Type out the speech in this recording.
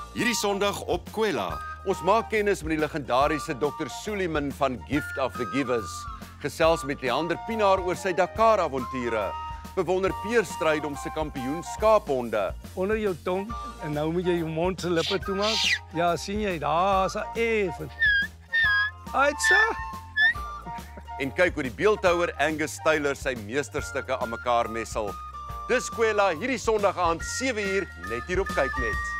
Hierdie Sondag op Kwela. Ons maak kennis met die legendariese Dr. Suleiman van Gift of the Givers. Gesels met Leander Pinaar oor sy Dakar-avonture. Bewonder Peerstryd om sy kampioen skaaphonde. Onder jou tong en nou moet jy jou mond se lippe toemaak. Ja, sien jy, daar's 'n even. Uitsa. En kyk hoe die beeldhouer Angus Taylor sy meesterstukke aan mekaar messel. Dis Kwela hierdie Sondag aand 7uur net hier op kykNET.